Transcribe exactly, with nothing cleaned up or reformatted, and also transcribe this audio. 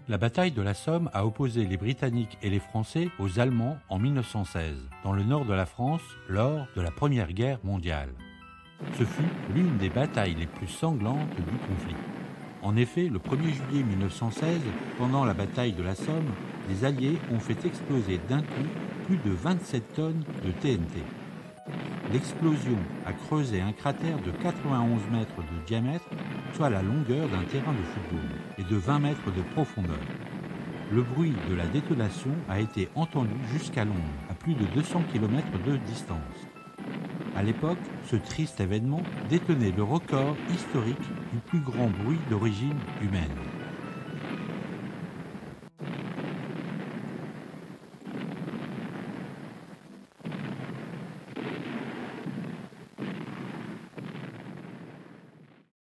La bataille de la Somme a opposé les Britanniques et les Français aux Allemands en mille neuf cent seize, dans le nord de la France, lors de la Première Guerre mondiale. Ce fut l'une des batailles les plus sanglantes du conflit. En effet, le premier juillet mille neuf cent seize, pendant la bataille de la Somme, les Alliés ont fait exploser d'un coup plus de vingt-sept tonnes de T N T. L'explosion a creusé un cratère de quatre-vingt-onze mètres de diamètre, soit la longueur d'un terrain de football, et de vingt mètres de profondeur. Le bruit de la détonation a été entendu jusqu'à Londres, à plus de deux cents kilomètres de distance. À l'époque, ce triste événement détenait le record historique du plus grand bruit d'origine humaine.